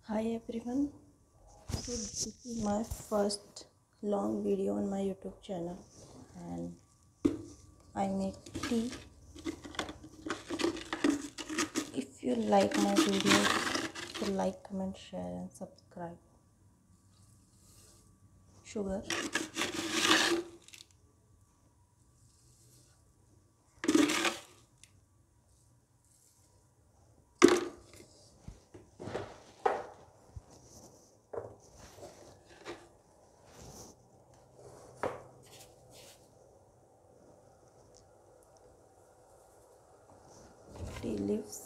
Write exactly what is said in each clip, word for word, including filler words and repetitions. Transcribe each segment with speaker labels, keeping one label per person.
Speaker 1: Hi everyone, so this is my first long video on my YouTube channel and I make tea. If you like my videos, so like, comment, share and subscribe. Sugar, tea leaves,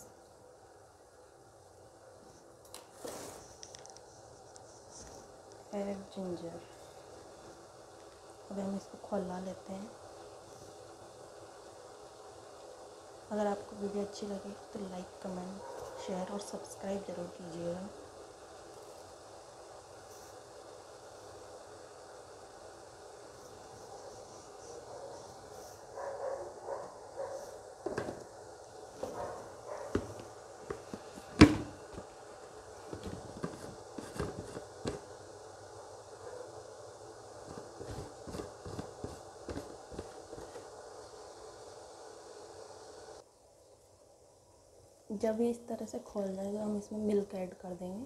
Speaker 1: and ginger. अब हम इसको खौला लेते हैं। अगर आपको video अच्छी लगे तो लाइक, कमेंट, शेयर और सब्सक्राइब ज़रूर कीजिएगा। जब ये इस तरह से खोल जाएगा हम इसमें मिल्क ऐड कर देंगे।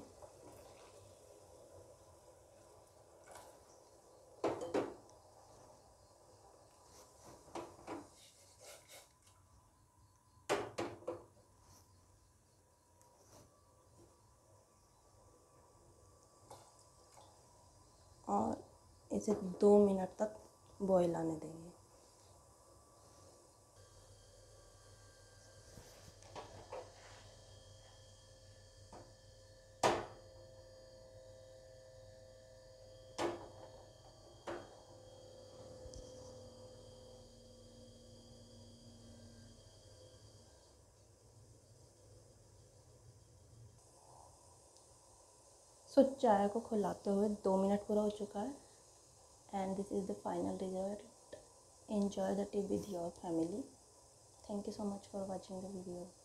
Speaker 1: और इसे दो मिनट तक बॉईल आने देंगे। सो चाय को खिलाते हुए दो मिनट पूरा हो चुका है and this is the final result. Enjoy the tea with your family. Thank you so much for watching the video.